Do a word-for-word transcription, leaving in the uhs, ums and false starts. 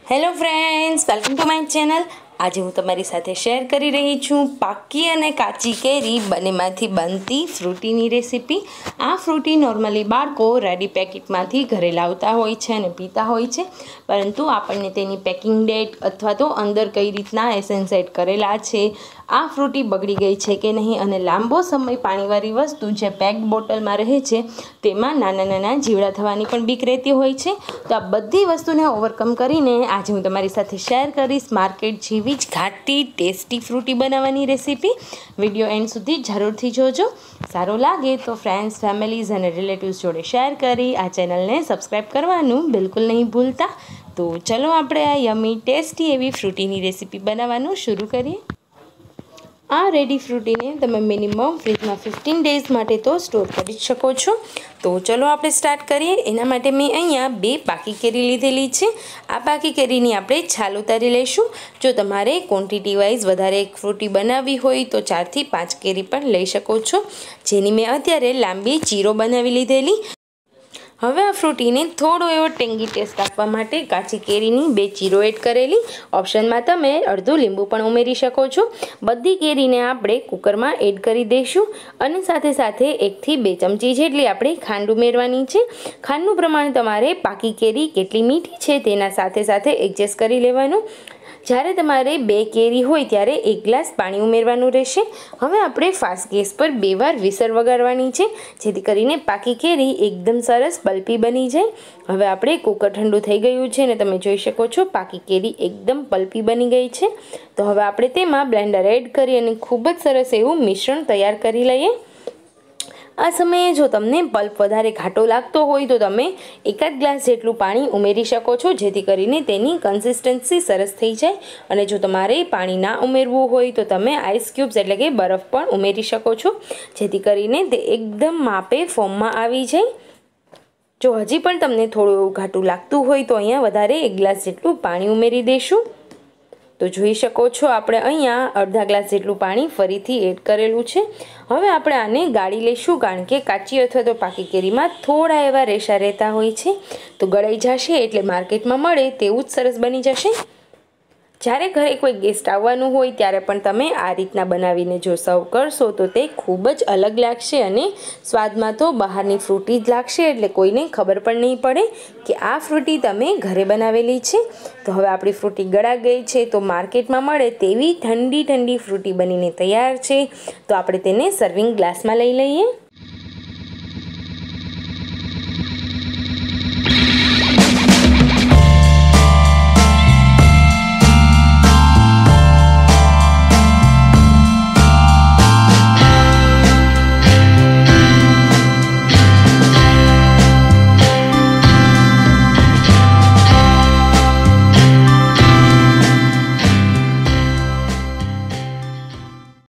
Hello friends, welcome to my channel. આજે હું તમારી સાથે શેર કરી રહી છું પાકી અને કાચી કેરી બંનેમાંથી બનતી ફ્રૂટીની રેસીપી। આ ફ્રૂટી નોર્મલી બાળકો રેડી પેકેટમાંથી ઘરે લાવતા હોય છે અને પીતા હોય છે, પરંતુ આપણને તેની પેકિંગ ડેટ અથવા તો અંદર કઈ રીતના એસેન્સ એડ કરેલા છે, આ ફ્રૂટી બગડી ગઈ છે કે નહીં અને લાંબો સમય પાણીવાળી વસ્તુ જે પેક બોટલમાં રહે છે તેમાં નાના નાના જીવડા થવાની પણ બીક રહેતી હોય છે। તો આ બધી વસ્તુને ઓવરકમ કરીને આજે હું તમારી સાથે શેર કરીશ માર્કેટ જેવી જ ઘાટી ટેસ્ટી ફ્રૂટી બનાવવાની રેસીપી। વિડીયો એન્ડ સુધી જરૂરથી જોજો। સારો લાગે તો ફ્રેન્ડ્સ, ફેમિલીઝ અને રિલેટિવ્સ જોડે શેર કરી આ ચેનલને સબસ્ક્રાઈબ કરવાનું બિલકુલ નહીં ભૂલતા। તો ચલો આપણે આ યમી ટેસ્ટી એવી ફ્રૂટીની રેસીપી બનાવવાનું શરૂ કરીએ। આ રેડી ફ્રૂટીને તમે મિનિમમ ફ્રીજમાં ફિફ્ટીન ડેઝ માટે તો સ્ટોર કરી શકો છો। તો ચલો આપણે સ્ટાર્ટ કરીએ। એના માટે મેં અહીંયા બે પાકી કેરી લીધેલી છે। આ પાકી કેરીની આપણે છાલ ઉતારી લઈશું। જો તમારે ક્વોન્ટિટી વાઇઝ વધારે ફ્રૂટી બનાવવી હોય તો ચારથી પાંચ કેરી પણ લઈ શકો છો, જેની મેં અત્યારે લાંબી ચીરો બનાવી લીધેલી। હવે આ ફ્રૂટીને થોડો એવો ટેંગી ટેસ્ટ આપવા માટે કાચી કેરીની બે ચીરો એડ કરેલી। ઓપ્શનમાં તમે અડધું લીંબુ પણ ઉમેરી શકો છો। બધી કેરીને આપણે કુકરમાં એડ કરી દઈશું અને સાથે સાથે એકથી બે ચમચી જેટલી આપણે ખાંડ ઉમેરવાની છે। ખાંડનું પ્રમાણ તમારે પાકી કેરી કેટલી મીઠી છે તેના સાથે સાથે એડજસ્ટ કરી લેવાનું। જ્યારે તમારે બે કેરી હોય ત્યારે એક ગ્લાસ પાણી ઉમેરવાનું રહેશે। હવે આપણે ફાસ્ટ ગેસ પર બે વાર વિસર વગાડવાની છે, જેથી કરીને પાકી કેરી એકદમ સરસ પલ્પી બની જાય। હવે આપણે કુકર ઠંડુ થઈ ગયું છે અને તમે જોઈ શકો છો પાકી કેરી એકદમ પલ્પી બની ગઈ છે। તો હવે આપણે તેમાં બ્લેન્ડર એડ કરી અને ખૂબ જ સરસ એવું મિશ્રણ તૈયાર કરી લઈએ। આ સમયે જો તમને પલ્પ વધારે ઘાટો લાગતો હોય તો તમે એકાદ ગ્લાસ જેટલું પાણી ઉમેરી શકો છો, જેથી કરીને તેની કન્સિસ્ટન્સી સરસ થઈ જાય। અને જો તમારે પાણી ના ઉમેરવું હોય તો તમે આઈસ ક્યુબ્સ એટલે કે બરફ પણ ઉમેરી શકો છો, જેથી કરીને તે એકદમ માપે ફોર્મમાં આવી જાય। જો હજી પણ તમને થોડું એવું ઘાટું લાગતું હોય તો અહીંયા વધારે એક ગ્લાસ જેટલું પાણી ઉમેરી દઈશું। તો જોઈ શકો છો આપણે અહીંયા અડધા ગ્લાસ જેટલું પાણી ફરીથી એડ કરેલું છે। હવે આપણે આને ગાળી લઈશું, કારણ કે કાચી અથવા તો પાકી કેરીમાં થોડા એવા રેશા રહેતા હોય છે, તો ગળાઈ જશે એટલે માર્કેટમાં મળે તેવું જ સરસ બની જશે। જ્યારે ઘરે કોઈ ગેસ્ટ આવવાનું હોય ત્યારે પણ તમે આ રીતના બનાવીને જો સર્વ કરશો તો તે ખૂબ જ અલગ લાગશે અને સ્વાદમાં તો બહારની ફ્રૂટી જ લાગશે, એટલે કોઈને ખબર પણ નહીં પડે કે આ ફ્રૂટી તમે ઘરે બનાવેલી છે। તો હવે આપણી ફ્રૂટી ગળાઈ ગઈ છે, તો માર્કેટમાં મળે તેવી ઠંડી ઠંડી ફ્રૂટી બનીને તૈયાર છે। તો આપણે તેને સર્વિંગ ગ્લાસમાં લઈ લઈએ।